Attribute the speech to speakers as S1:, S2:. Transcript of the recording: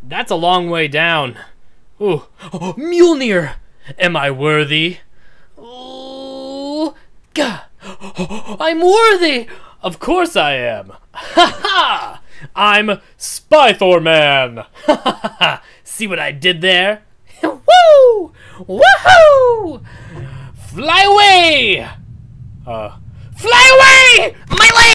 S1: That's a long way down. Ooh, oh, Mjolnir! Am I worthy? Ooh, gah. I'm worthy! Of course I am. Ha ha! I'm Spythor Man. Ha ha ha! See what I did there? Woo! Woohoo! Fly away! Fly away! My leg!